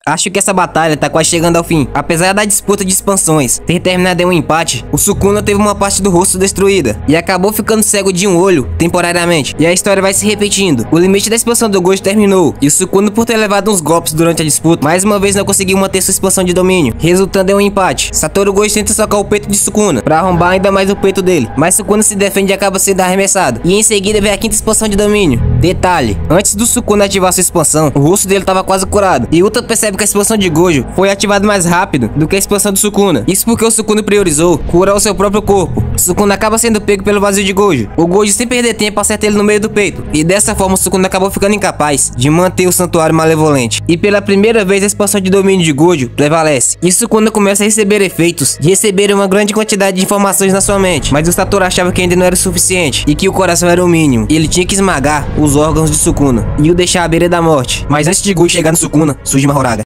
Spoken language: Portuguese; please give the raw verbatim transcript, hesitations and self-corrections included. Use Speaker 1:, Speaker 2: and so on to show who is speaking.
Speaker 1: Acho que essa batalha tá quase chegando ao fim. Apesar da disputa de expansões ter terminado em um empate, o Sukuna teve uma parte do rosto destruída e acabou ficando cego de um olho temporariamente. E a história vai se repetindo. O limite da expansão do Gojo terminou e o Sukuna, por ter levado uns golpes durante a disputa, mais uma vez não conseguiu manter sua expansão de domínio, resultando em um empate. Satoru Gojo tenta socar o peito de Sukuna pra arrombar ainda mais o peito dele, mas Sukuna se defende e acaba sendo arremessado. E em seguida vem a quinta expansão de domínio. Detalhe, antes do Sukuna ativar sua expansão, o rosto dele tava quase curado, e Uta percebe que a expansão de Gojo foi ativada mais rápido do que a expansão do Sukuna. Isso porque o Sukuna priorizou curar o seu próprio corpo. Sukuna acaba sendo pego pelo vazio de Gojo. O Gojo, sem perder tempo, acerta ele no meio do peito, e dessa forma o Sukuna acabou ficando incapaz de manter o santuário malevolente. E pela primeira vez a expansão de domínio de Gojo prevalece, e Sukuna começa a receber efeitos de receber uma grande quantidade de informações na sua mente. Mas o Satoru achava que ainda não era o suficiente e que o coração era o mínimo, e ele tinha que esmagar os órgãos de Sukuna e o deixar à beira da morte. Mas antes de Gojo chegar no Sukuna, surge uma Horaga.